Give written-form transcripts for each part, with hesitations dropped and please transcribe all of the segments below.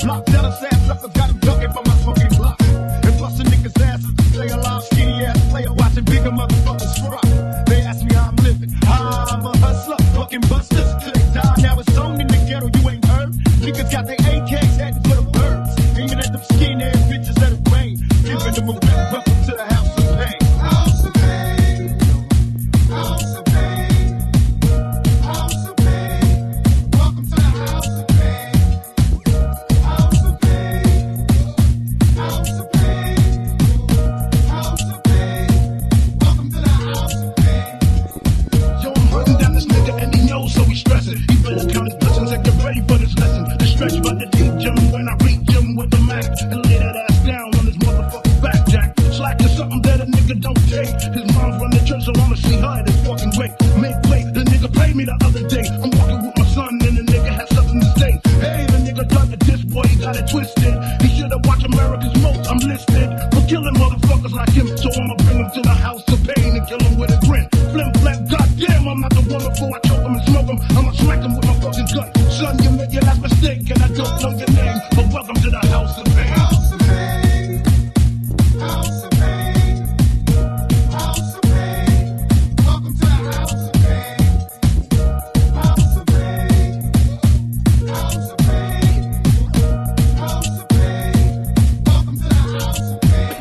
block. Tell us ass suckers got him ducking for my smoking block. And busting niggas' asses to stay alive. Skinny ass player watching bigger motherfuckers rock. They ask me how I'm living. I'm a hustler, fucking busters till they die. Now it's on in the ghetto, you ain't heard. Niggas got their AKs heading for the birds. Aiming at them skinny ass bitches that it rain. Giving them a whip, welcome to the house of pain. House of pain. House of pain. House of pain. Welcome to the house of pain. House of pain. House of pain. House of pain. Welcome to the house of pain. Yo, I'm hunting down this nigga and he knows, so he's stressing. He better count his blessings and get ready for this lesson. The stretch about to teach him when I reach him with the Mac and lay that ass down on his motherfucking back, Jack. Slack is something that a nigga don't take. His mom's run the church, so I'ma see her at his fucking wake. Make way, the nigga paid me the other day. I'm walking with my son and the nigga has something to say. Hey, the nigga tried to diss, boy, he got it twisted. He should've watched America's Most. I'm listed for killing motherfuckers like him, so I'ma bring him to the house of pain and kill him with a grin. Flim flap, goddamn, I'm not the one before I choke him and smoke him. I'ma smack him with my fucking gun. Son, you made your last mistake and I don't know your name, but welcome to the house of pain. House of pain. House of pain. House of pain. Welcome to the house of pain. House of pain. House of pain. House of pain. Welcome to the house of pain.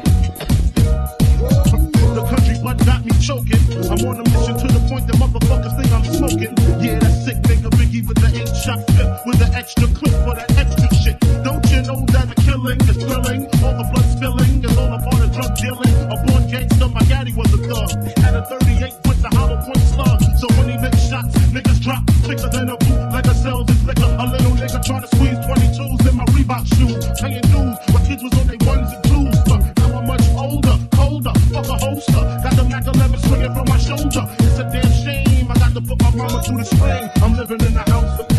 The country blood got me choking. I'm on a mission to the point that motherfuckers think I'm smoking. Yeah, that's sick, nigga. Biggie with the 8-shot flip with the extra clip for that extra shit. Don't you know that the killing is thrilling? All the blood spilling is all a part of drug dealing. A born gangster, my daddy was a thug. Had a 38 with the hollow point slug. So when he makes shots, niggas drop thicker than a boot, like a sells his liquor. A little nigga trying to squeeze 22s in my Reebok shoes. Paying dues, my kids was on their ones and twos. But now I'm much older, colder, fuck a holster. Got the Mac 11 swinging from my shoulder. It's a damn shame, I got to put my mama through the strain. I'm living in the house of